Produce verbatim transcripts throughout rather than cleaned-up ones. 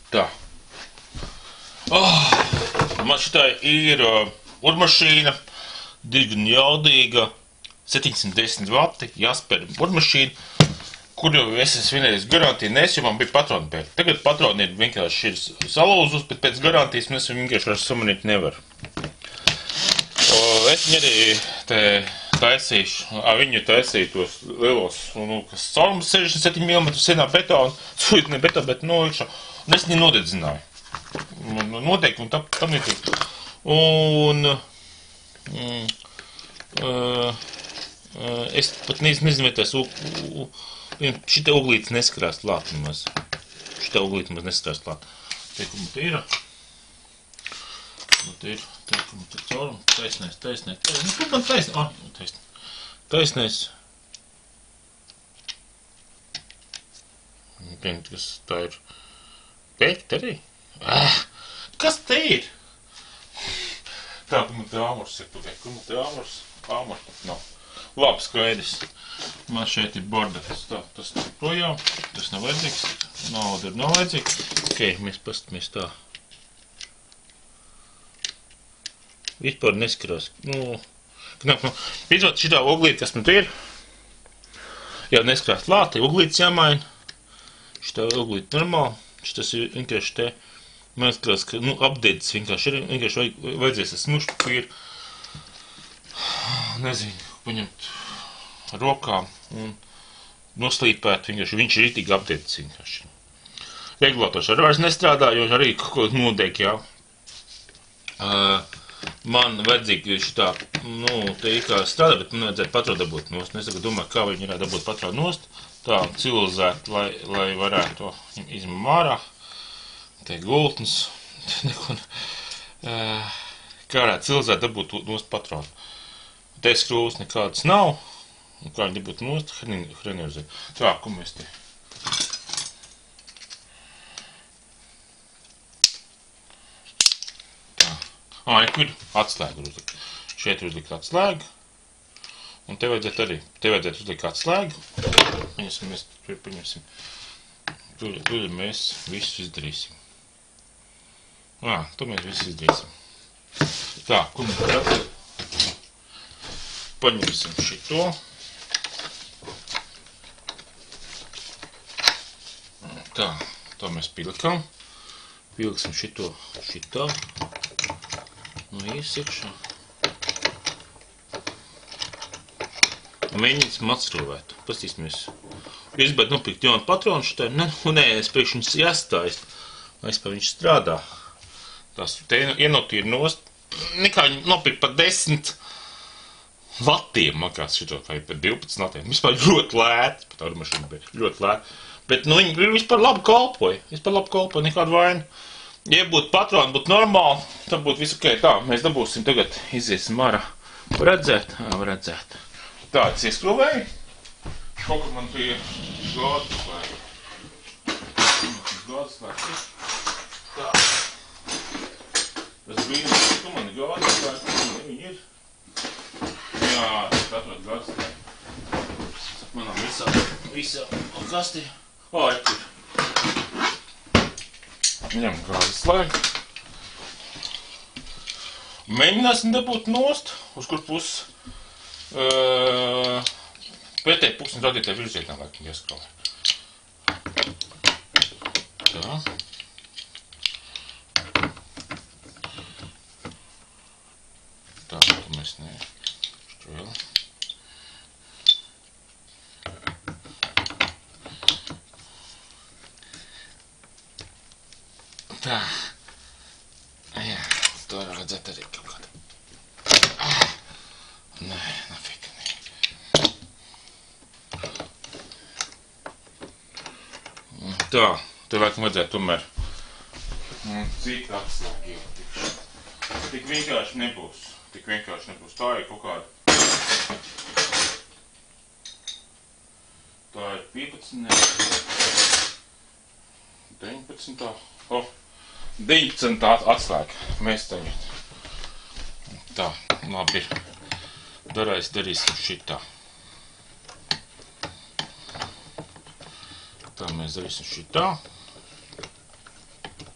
Tā. Oh, man šitā ir uh, urmašīna, diezgan jaudīga, septiņsimt desmit vati, Jasper urmašīna, kur jau es esmu vienreiz garantiju nes, jo man bija patroni pēc. Tagad patroni ir vienkārši ir salūzus, bet pēc garantijas mēs vienkārši vairs samanīt nevaru. O, es viņu arī te taisīšu, a, viņu taisīju tos lielos, nu, kas caurums sešdesmit septiņi milimetri senā betona, sūīt ne betona, bet no iekšā, un es viņu nodedzināju. Noteikti, un tam tam ir tik. Un mm, uh, uh, es pat nezinu, vai tas šitā uglītes neskarās klāt nemaz. Šitā uglīte maz neskarās klāt. Teikumu te ir. Te ir, teikumu te caurumu. Taisnēs, taisnēs, taisnēs. Nu, kur man taisnēs? Ah, taisnēs. Taisnēs. Pieņemt, kas tā ir. Pēkt arī? Ah, kas te ir? Tā, kur man te āmurs ir, tu teik, kur man te āmurs? Āmurs pat nav. Labi, skaidrs. Man šeit ir borderis. Tā, tas ir projām. Tas nav vajadzīgs. Nauda ir nav vajadzīgs. Ok, mēs pastamies tā. Vispār neskarās. Nu, knap, nu. Pīdzot šitā uglīte, kas man te ir. Jā, neskarās klāt, uglītes jāmaina. Šitā uglīte normāli. Šitas ir vienkārši te. Man liekas, ka, nu, apdēdzis vienkārši ir, vienkārši vajag, vajadzēs ar smušu papīru, nezinu, paņemt rokām un noslīpēt, vienkārši viņš ir ritīgi apdēdzis vienkārši. Regulators arī vairs nestrādā, jo arī kaut ko notiek, jā. Uh, man vajadzīgi šitā, nu, te ir kā strādā, bet man vajadzētu patronu dabūt nost. Es tagad domāju, kā viņi varētu dabūt patronu nost, tā civilizēt, lai, lai varētu to izmam ārā. Te gultnes, neko, uh, kā varētu civilizēt dabūt nost patronu. Te skrūvas nekādas nav, un kā viņi dabūt nost, hrenieruzē. Tā, ko mēs te? Tā. Ā, ja kur atslēgu uzlikt. Šeit ir uzlikt atslēgu, un te vajadzētu arī, te vajadzētu uzlikt atslēgu. Paņemsim, mēs paņemsim. Tur, tur mēs visu izdarīsim. Ā, to mēs visu izdarīsim. Tā, kur mēs redzam? Paņemsim šito. Tā, to mēs pilikam. Piliksim šito šitā. Nu, ies iekšā. Un mēģināsim atstrūvēt. Pastīsimies. Es bētu nopirkt jaunu patronu šitai. Nē, nē, es priekš viņus jāstājas. Es pa viņš strādā. Tās te ienotīri nost. Nekā viņi nopirkt par desmit vatiem, man kāds šito, kā ir par divpadsmit vatiem. Vispār ļoti lēti, pat armašīna bija ļoti lēti. Bet, nu, viņi vispār labi kalpoja. Vispār labi kalpoja, nekādu vainu. Ja būtu patroni, būtu normāli, tad būtu visu ok. Tā, mēs dabūsim tagad, iziesim ārā. Var redzēt? Jā, var redzēt. Tā, es ieskrūvēju. Kaut kur man bija gādu slēga. Gādu slēga. Tā. Tas bija, tu mani gādu slēga. Viņi ir. Jā, tas atrod gādu slēga. Manām visā, visā kastī. Ā, ir tur. Ņem gādu slēgu. Mēģināsim dabūt nost, uz kur puses uh, pretēji puksni radītē virzienā, laikam ieskrāvē. Tā. Tā, tu mēs ne šķvēli. Tā. Jā, to var redzēt arī kaut kādā. Ah. Nē, nafik, nē. Tā, te laikam vajadzētu tomēr citu atslēgu ietikšu. Tik vienkārši nebūs. Tik vienkārši nebūs. Tā ir kaut kāda. Tā ir piecpadsmit. deviņpadsmit. O, deviņpadsmit atslēga. Mēs tagad. Tā, labi ir. Darais darīsim šitā. Tā mēs darīsim šitā.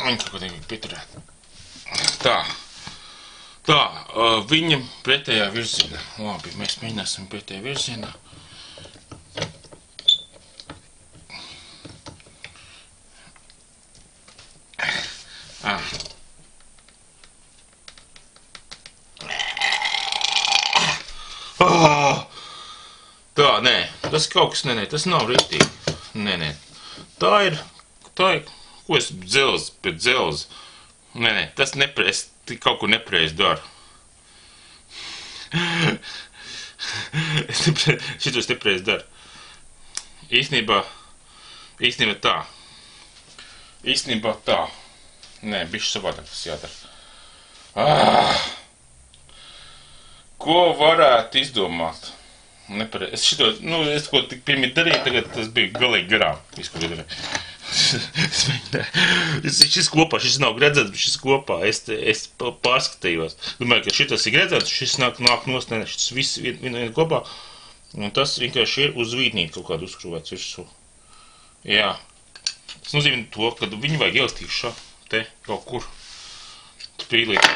Viņa kaut ko tiek pieturēt. Tā. Tā, viņa pretējā virzienā. Labi, mēs mēģināsim pretējā virzienā. Ah. Ah. Tā, nē, tas kaut kas, nē, nē, tas nav riktīgi. Nē, nē. Tā ir, tā ir, ko es dzelzi pēc dzelzi. Nē, nē, tas nepreiz, kaut ko nepreiz daru. Es nepreiz, šitos nepreiz daru. Īstenībā, īstenībā tā. Īstenībā tā. Nē, bišķi savādāk tas jādara. Ah! Ko varētu izdomāt? Nepare... Es šito, nu, es ko tik pirmī darīju, tagad tas bija galīgi garām. Visu, ko darīju. Šis kopā, šis nav gredzēts, bet šis kopā. Es, es pārskatījos. Domāju, ka šitas ir gredzēts, šis nāk, nāk nost, ne, šis viss vien, vien, vien kopā. Un tas vienkārši ir uz vītnīti kaut kādu uzskrūvēts virsū. Jā. Tas nozīmē to, ka viņu vajag ielikt šā, te, kaut kur. Spīlīt.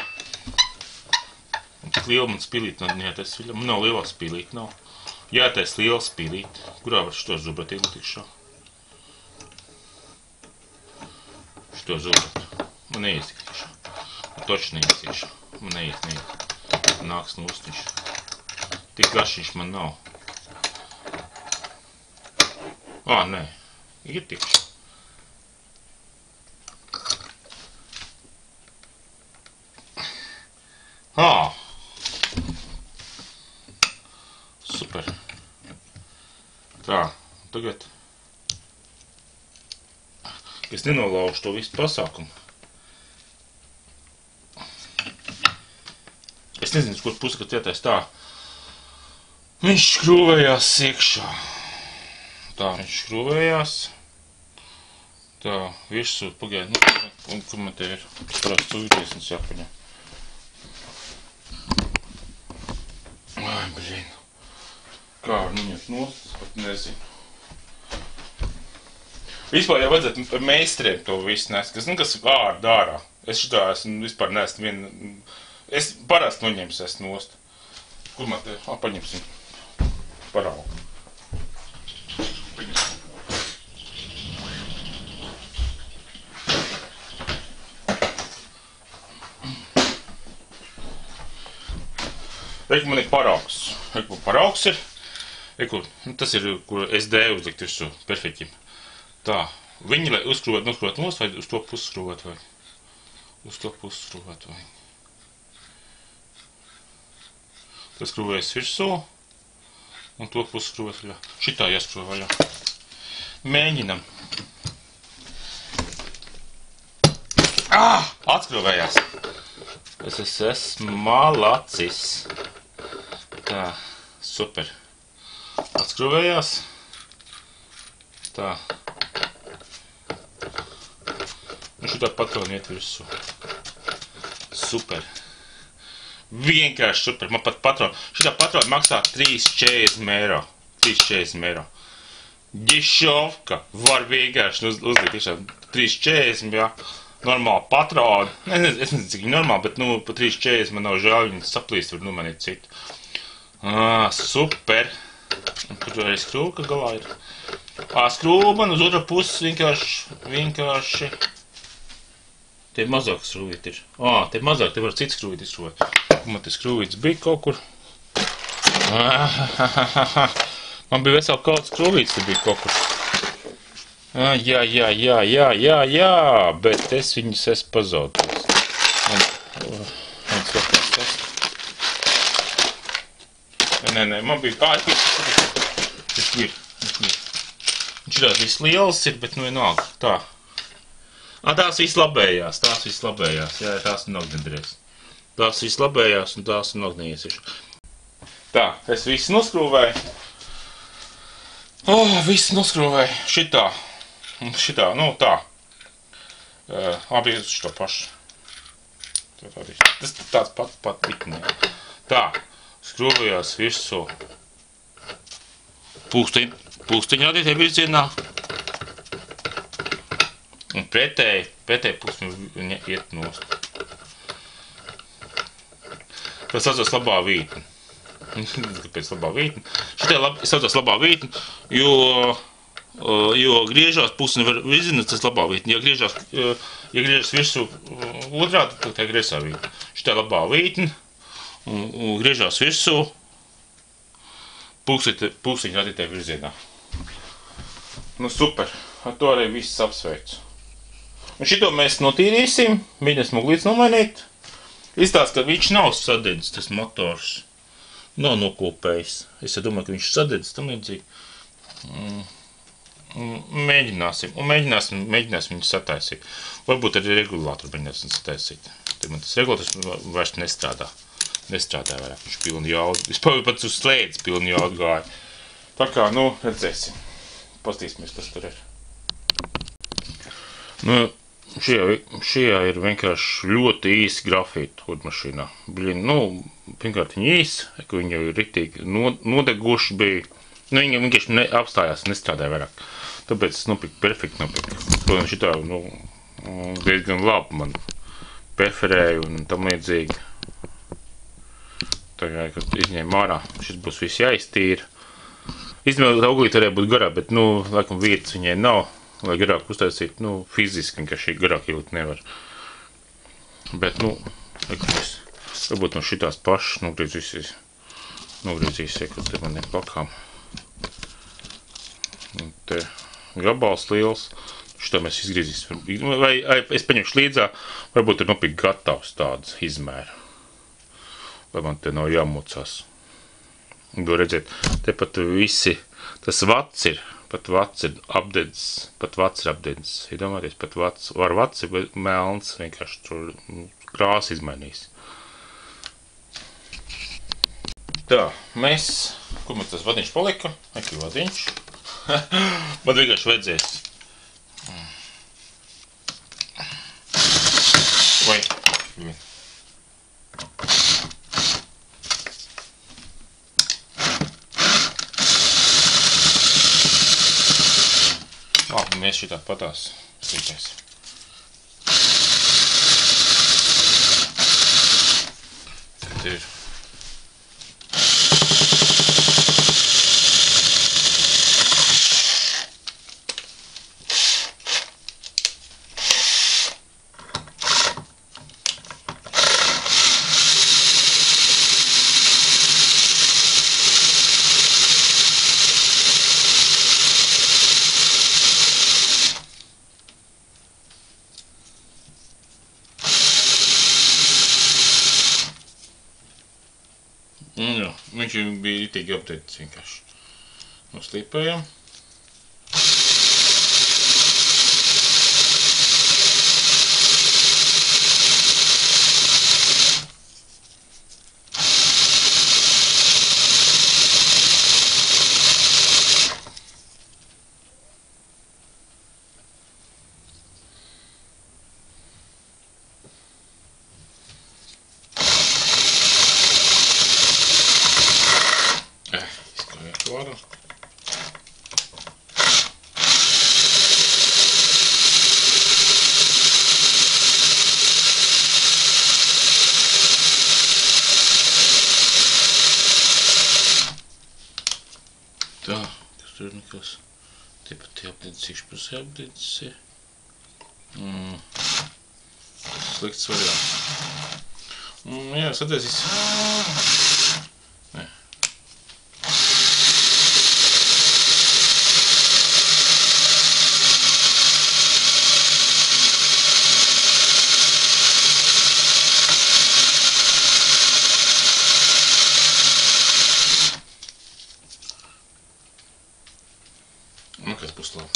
Un tik liela man spīlīt, jā, tas ir, man nav lielā spīlīt, nav. Jā, tas liela spīlīt, kurā var šito zubret ielikt šā. Šito zubret. Man neies tik šā. Man toči neies tik šā. Man neies, neies. Nāks nostiņš. Tik garšiņš man nav. Ā, nē. Ir tik šā. Ā. Super. Tā, tagad es nenolaužu to visu pasākumu. Es nezinu, kur pusi, kad ietais tā. Viņš škrūvējās iekšā. Tā, viņš škrūvējās. Tā, virsū, pagaid, nu, un kur man te ir? Parās cūģiesnes jāpaņem. Ai, brīn. Kā var viņas nost, pat nezinu. Vispār jau vajadzētu par meistariem to visu nest, kas, nu, kas ār dārā. Es šitā esmu vispār nest vienu, es parasti noņems es nost. Kur man te, ā, paņemsim paraugu. Paņemsim. Reku, man ir paraugs. Reku, paraugs ir. Reku, tas ir, kur es D uzlikt virsū, perfekti. Tā, viņi, lai uzskrūvēt, noskrūvēt nost, vai uz to pusi skrūvēt, vai uz to pusi skrūvēt, vai. Tas skrūvējas virsū, un to pusi skrūvēt vaļā. Šitā jāskrūvē vaļā. Mēģinam. Ah! Atskrūvējās. Es esmu malacis. Tā, super. Atskrūvējās. Tā. Un šitā patroni iet virsū. Super. Vienkārši super. Man pat patroni. Šitā patroni maksā trīs četrdesmit eiro. trīs četrdesmit eiro. Ģišovka var vienkārši uz, uzlikt tiešām trīs četrdesmit, jā. Normāli patroni. Es nezinu, es nezinu, cik viņi normāli, bet, nu, pa trīs četrdesmit man nav žēl, viņi saplīst, var numanīt citu. Ā, super. Un kur arī skrūka galā ir. Ā, skrūba man uz otra puses vienkārši, vienkārši. Te mazāk skrūvīt ir. Ā, te mazāk, te var cits skrūvīt izskrūvēt. Man te skrūvīts bija kaut kur. Man bija vesel kaut skrūvīts, te bija kaut kur. Ah, jā, jā, jā, jā, jā, jā, bet es viņus esmu pazaudējis. Un, un slapās tas. Nē, nē, man bija, ā, es biju, es biju, es biju. Viņš ir tās viss liels ir, bet nu vienalga, tā. Ā, tās viss labējās, tās viss labējās, jā, tās nog nedrēs. Tās viss labējās un tās nog neiesiešu. Tā, es visu noskrūvēju. Oh, visu noskrūvēju, šitā. Un šitā, nu tā. Uh, abi uz šito pašu. Tas tāds pat, pat vitnē. Tā, skrūvējās virsū. Pūksteņi, pūksteņi rādītie virzienā. Un pretēji, pretēji pusi viņa iet nost. Tas saucās labā vītne. Kāpēc labā vītne? Šitai lab, saucās labā vītne, jo, jo griežās pusi nevar izzināt, tas labā vītne. Ja griežās, ja griežās virsū otrādi, tad tā griesā vītne. Šitai labā vītne, un, un griežās virsū, pulkstiņa attītē virzienā. Nu super, ar to arī viss apsveicu. Un šito mēs notīrīsim, mēģināsim uglītes nomainīt. Izstāst, ka viņš nav sadedzis, tas motors. Nav nokopējis. Es domāju, ka viņš sadedzis tam līdzīgi. Mēģināsim, un mēģināsim, mēģināsim viņu sataisīt. Varbūt arī regulātoru mēģināsim sataisīt. Tad man tas regulātors vairs nestrādā. Nestrādā vairāk, viņš pilni jaudu. Vispār pats uz slēdz pilni jaudu gāja. Tā kā, nu, redzēsim. Pastīsimies, kas tur ir. Nu, šajā, šajā ir vienkārši ļoti īsi grafīti hodmašīnā. Blin, nu, pirmkārt viņi īsi, ka viņi jau ir riktīgi nodeguši bija. Nu, viņi vienkārši ne, apstājās, nestrādāja vairāk. Tāpēc es nopirku perfekti nopirku. Protams, šitā, nu, diezgan labi man preferēju un tam līdzīgi. Tagad, kad izņēmu ārā, šis būs viss jāiztīra. Īstenībā tā uglīte varēja būt garā, bet, nu, laikam vietas viņai nav, lai garāk uztaisīt, nu, fiziski, ka šī garāk ielikt nevar. Bet, nu, laikam, varbūt no šitās pašas nogriezīs, nogriezīs, ka te man ir plakām. Un te gabals liels, šitā mēs izgriezīsim. Vai, vai es paņemšu līdzā, varbūt ir nopīgi gatavs tāds izmēra. Lai man te nav jāmocās. To redziet, te pat visi, tas vats ir, pat vats ir apdedzis, pat vats ir apdedzis. Iedomāties, pat vats, var vats ir melns, vienkārši tur krāsu izmainīs. Tā, mēs, kur mums tas vadiņš palika? Eki vadiņš. Man vienkārši vajadzēs. Vai, vai. Labi, mēs šitā patās slīpēsim. Tad ir. Jā, viņš bija ritīgi apteicis vienkārši. Noslīpējam. Ладно. Tā, kas tur nekas. Te pat tie apdedzis, iekšpusē apdedzis ir. Mm. Tas slikts variants. Mm, jā, sataisīs. Nē. Nu, kas būs labi.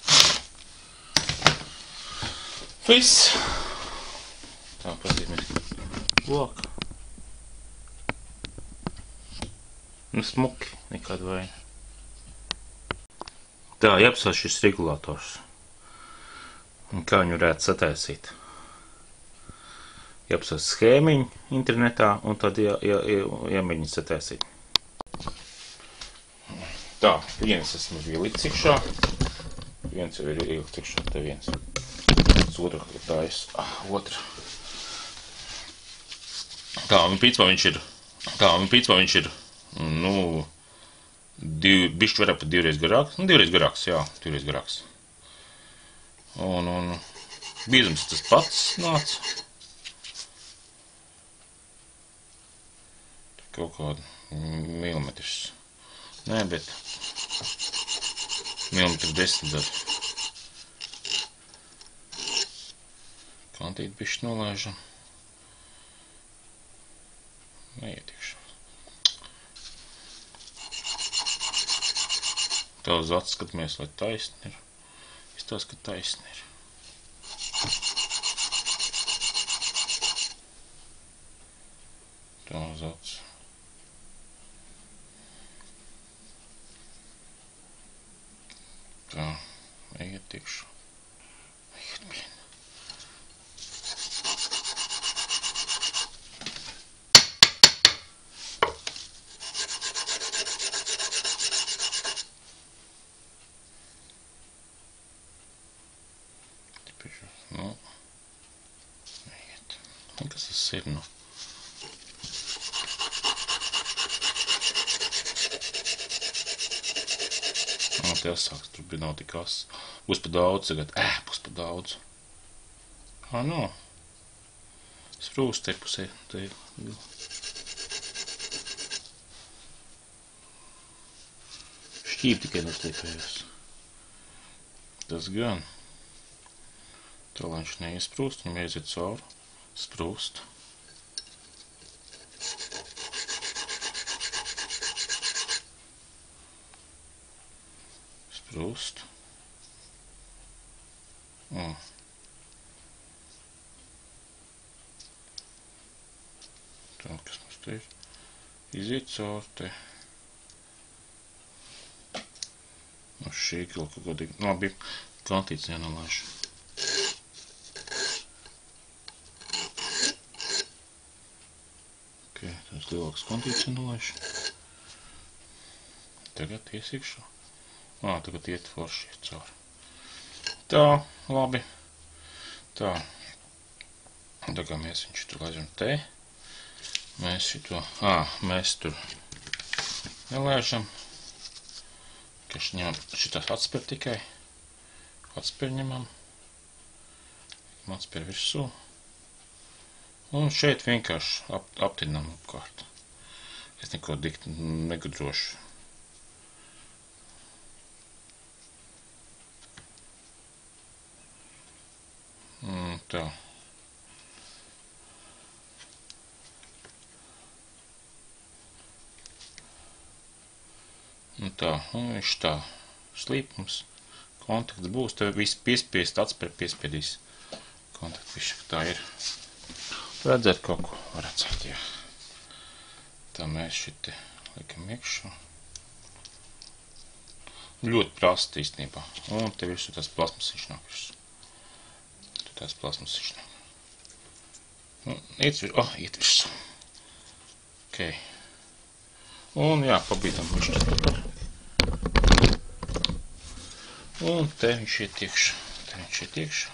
Viss. Tā, pazīmēs. Lāk. Nu, smuki, nekāda vaina. Tā, jāapsās šis regulators. Un kā viņu varētu sataisīt. Jāapsās schēmiņu internetā, un tad jā, jā, jā, jāmēģina sataisīt. Tā, viens esmu ielicis iekšā. Viens jau ir ielicis iekšā, te viens. mums otra, tā es, otra. Tā, un principā viņš ir, tā, un principā viņš ir, nu, div, bišķi vairāk pat divreiz garāks, nu, divreiz garāks, jā, divreiz garāks. Un, un, bīzums tas pats nāca. Kaut kādu milimetrus. Nē, bet milimetru desmit gadu. Kantīt bišķi nolaižam. Neietikšu. Tā uz acu skatāmies, lai taisni ir. Izstās, ka taisni ir. Tā uz acu. Tā, ejiet tikšu. Ejiet bien. Tipiši, nu. Ejiet. Un kas tas ir, nu? Te sāks, tur bija nav tik as. Būs pa daudz tagad. Ē, būs pa daudz. Ā, no. Sprūst te pusē. Te. Šķīp tikai nostiekājās. Tas gan. Tā, lai viņš neiesprūst, viņam aiziet cauri. Sprūst. Sprūst. Mm. Tā, kas mums te ir? Iziet caur te. No šī kaut kaut godīgi. Labi, kantīts jānolaiž. Ok, tāds lielāks kantīts jānolaiž. Tagad iesīkšu. Ā, tagad iet forši iet cauri. Tā, labi. Tā. Tā kā mēs viņš tur laižam te. Mēs šito, ā, mēs tur nelaižam. Kaž ņemam šitās atspēr tikai. Atspēr ņemam. Atspēr virsū. Un šeit vienkārši ap, aptinam apkārt. Es neko dikti negudrošu. Un tā. Un tā, un viņš tā slīpums, kontakts būs, tev viss piespiest, atspēr piespiedīs. Kontakts višķi, tā ir. Redzēt kaut ko, var redzēt, jā. Tā mēs šiti likam iekšā. Ļoti prasti īstenībā. Un te virsū tās plasmasiņš nāk virsū. Tās plasmasiņš nāk. Un iet virsū, oh, iet virsū. Ok. Un jā, pabīdam viņš tad par. Un te viņš iet iekšā. Te viņš iet iekšā.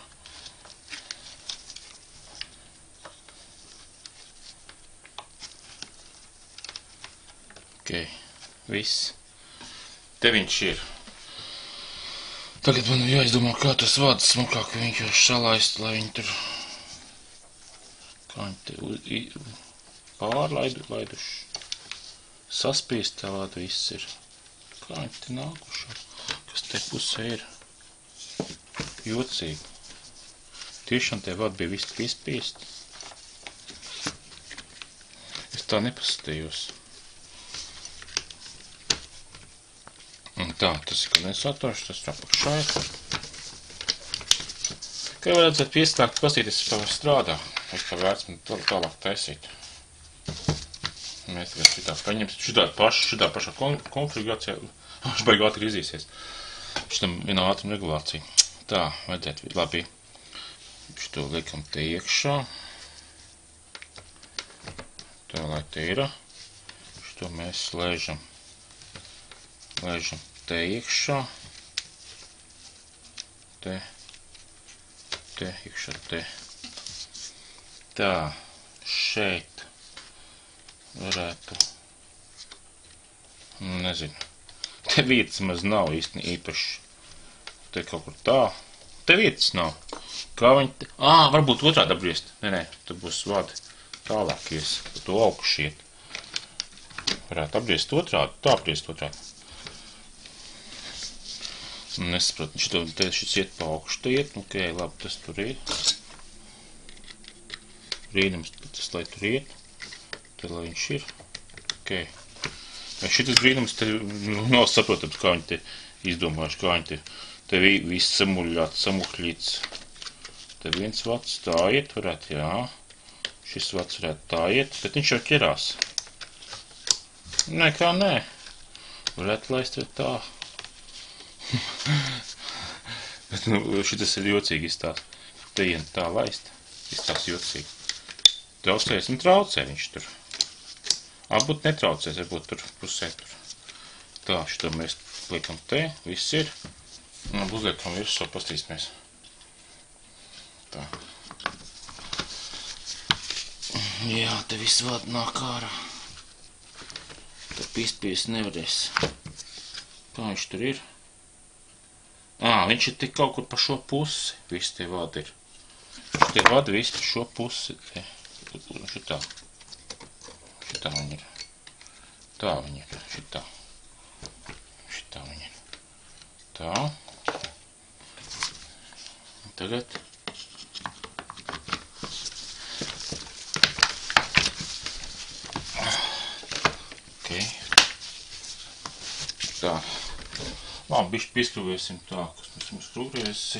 Ok, viss. Te viņš ir. Tagad man jāizdomā, kā tas vāds smukāk vienkārši salaist, lai viņi tur kā viņi te pārlaidu, laiduši saspīst, tā vāda viss ir. Kā viņi te nākuši, kas te pusē ir jocīgi. Tiešām tie vādi bija viss piespīst. Es tā nepasatījos. Un tā, tas ir kondensators, tas ir apakšā. Kā var redzēt, piestākt pastīties, kā var strādā. Es kā vērts man tālāk taisīt. Mēs tagad šitā paņemsim, šitā paša, šitā pašā konfigurācijā, viņš baigi ātri izīsies. Šitam vienā ātruma regulācija. Tā, vajadzētu labi. Šito liekam te iekšā. Tā, lai te ir. Šito mēs lēžam. Lēžam te iekšā. Te. te, iekšā te. Tā, šeit varētu, nezinu, te vietas maz nav īsti īpaši, te kaut kur tā, te vietas nav, kā viņi te, ā, varbūt otrādi apgriezt, nē, nē, tur būs vadi tālāk ies, pa to augšu iet, varētu apgriezt otrādi, tā apgriezt otrādi. Nesapratu, šito, te šis iet pa augšu, te iet, ok, labi, tas tur ir. Brīnums, tas, lai tur iet, tad, lai viņš ir, ok. Šitas brīnums, te nav saprotams, kā viņi te izdomājuši, kā viņi te, te viss samuļļāts, samuhļīts. Te viens vats tā iet, varētu, jā, šis vats varētu tā iet, bet viņš jau ķerās. Nē, kā nē, varētu laist tā. Bet, nu, šitas ir jocīgi izstās. Te ien tā laist, izstās jocīgi. Traucēs, nu traucē viņš tur. Varbūt netraucēs, varbūt tur pusē tur. Tā, šito mēs liekam te, viss ir. Un uzliekam virsū, pastīsimies. Tā. Jā, te viss vād nāk ārā. Te pīspīs nevarēs. Kā viņš tur ir? Ā, viņš ir tik kaut kur pa šo pusi, visi tie vadi ir. Tie vadi visi pa šo pusi, te, šitā. Šitā viņi ir. Tā viņi ir, šitā. Šitā viņi ir. Tā. Tagad. Ok. Tā. Labi, bišķi pieskrūvēsim tā, kas mēs esam skrūvēsi.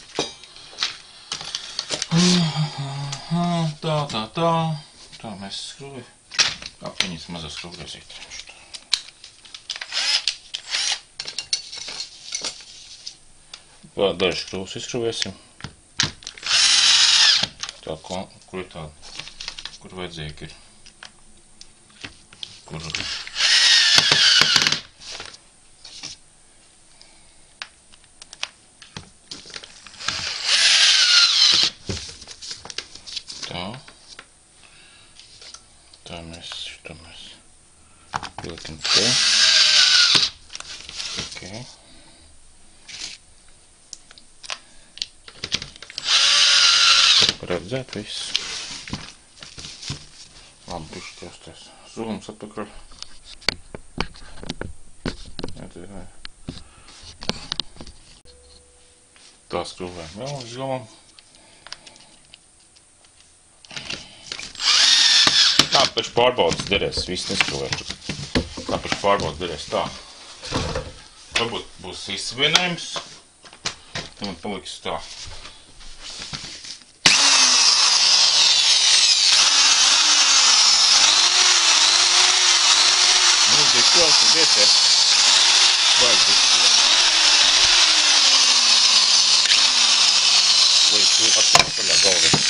Tā, tā, tā. Tā mēs skrūvē. Apiņas mazā skrūvēsīt. Daži skrūvus izskrūvēsim. Tā, kur ir tāda, kur vajadzīgi ir. Kur... Tā mēs, šito mēs pieliekam te. Ok. Redzēt visu. Labi, bišķi jāsties. Zūms atpakaļ. Jā, te ne. Tā skrūvēm vēl uz galām. Tā pēc pārbaudas derēs, viss neskrūvēšu. Tā pēc pārbaudas derēs tā. Varbūt būs izsavienojums. Tad man paliks tā. Nu, diskos, diet, ja. Vajag diskos. Vajag tu atpakaļ paļā galvē.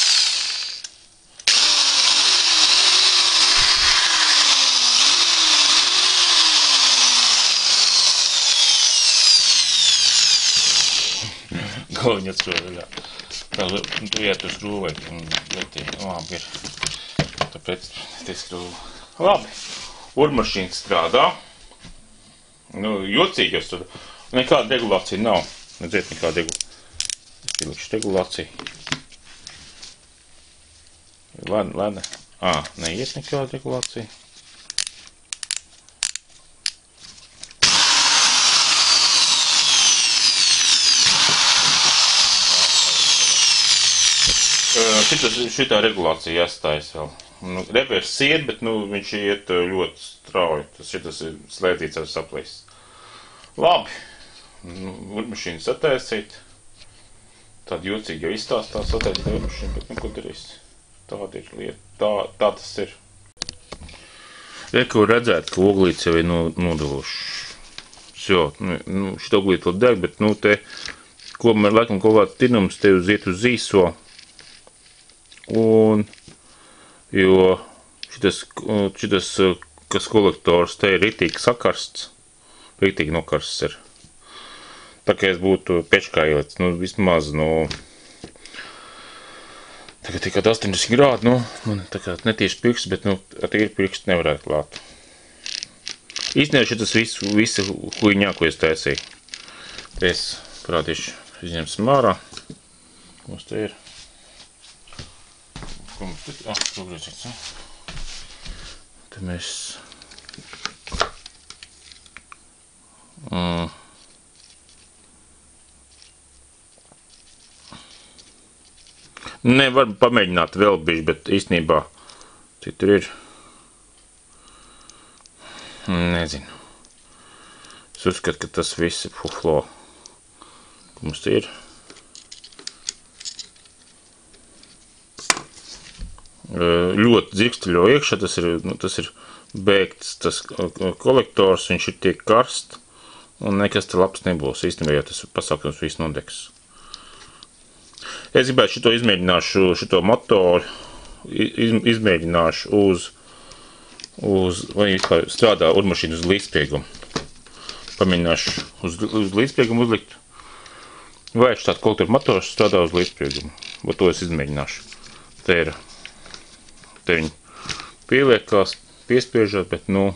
Galviņa atskrūvēļā. Tā, tu iet uz skrūvēļ un lietī. Labi ir. Tāpēc te skrūvu. Labi. Urmašīna strādā. Nu, jocīgi jau strādā. Nekāda regulācija nav. Nedziet nekāda regulācija. Es pielikšu regulāciju. Lēna, lēna. Ā, neiet nekāda regulācija. Šitas, šitā regulācija jāstājas vēl. Nu, revers iet, bet nu, viņš iet ļoti strauji. Tas šitas ir slēdzīts ar saplīs. Labi. Nu, urmašīnu sataisīt. Tāda jocīgi jau izstāstās sataisīt urmašīnu, bet nu, ko darīs? Tāda ir lieta. Tā, tā tas ir. Reku redzēt, ka oglīts jau ir nodaluši. Jo, nu, šita oglīta vēl deg, bet nu te, ko man laikam kaut kāds tirnums te uz iet uz īso. Un, jo šitas, šitas kas kolektors te ir ritīgi sakarsts, ritīgi nokarsts ir. Tā kā es būtu pečkā ielicis, nu vismaz no Tagad tikai astoņdesmit grādi, nu, man tā kā netieši pirksts, bet, nu, ar tīri pirkstu nevarētu klāt. Īstenībā šitas visu, visu huiņā, ko es taisīju. Te es parādīšu, izņemsim ārā. Mums te ir. Ko mums te? Ah, progresīts, ne? Te mēs... Mm. Ne, var pamēģināt vēl bišķi, bet īstenībā, cik tur ir, nezinu. Es uzskatu, ka tas viss ir fuflo. Ko mums te ir? Ļoti dzirksteļo iekšā, tas ir, nu, tas ir beigts, tas kolektors, viņš ir tiek karst, un nekas te labs nebūs. Īstenībā, ja tas pasākums viss nodegs. Es gribētu šito izmēģināšu, šito motoru, iz, izmēģināšu uz, uz, vai vispār strādā urmašīnu uz līdzspiegumu. Pamēģināšu uz, uz līdzspiegumu uzlikt. Vai štāds kolektoru motors strādā uz līdzspiegumu. Vai to es izmēģināšu. Te ir, te viņi pieliekās, piespiežot, bet, nu,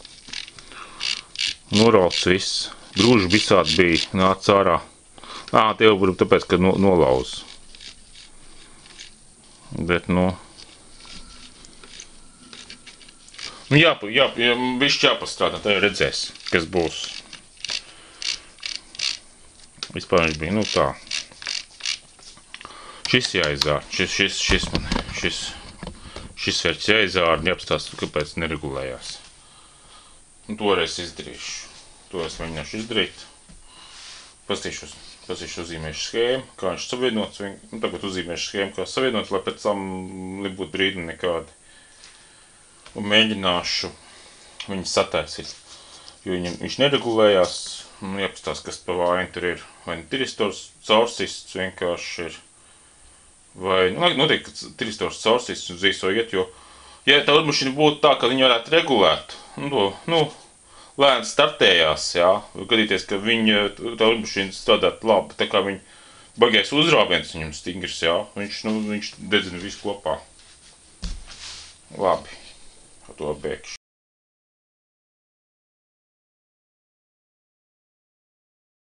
norauts viss. Grūži visādi bija, nāc ārā. Ā, te jau varbūt tāpēc, ka no, nolauz. Bet, nu... Nu, jā, jā, jā, višķi jāpastrādā, tā jau redzēs, kas būs. Vispār viņš bija, nu tā. Šis jāizār, šis, šis, šis, man, šis, šis vērts jāizār, jāapstāst, kāpēc neregulējās. Un to reiz izdarīšu. To es mēģināšu izdarīt. Pastīšos. Tas ir uzzīmēšu schēmu, kā viņš savienots, nu, tagad uzzīmēšu schēmu, kā savienots, lai pēc tam nebūtu brīdumi nekādi. Un mēģināšu viņu sataisīt, jo viņam, viņš neregulējās, un jāpastās, kas pa vainu tur ir. Vai ne tiristors caursists vienkārši ir, vai, nu, noteikti, ka tiristors caursists un zīso iet, jo, ja tā urmašīna būtu tā, ka viņi varētu regulēt, nu, nu, lēni startējās, jā, gadīties, ka viņa, tā urmašīna strādāt labi, tā kā viņa baigais uzrāviens viņam stingrs, jā, viņš, nu, viņš dedzina visu kopā. Labi, ar to beigšu.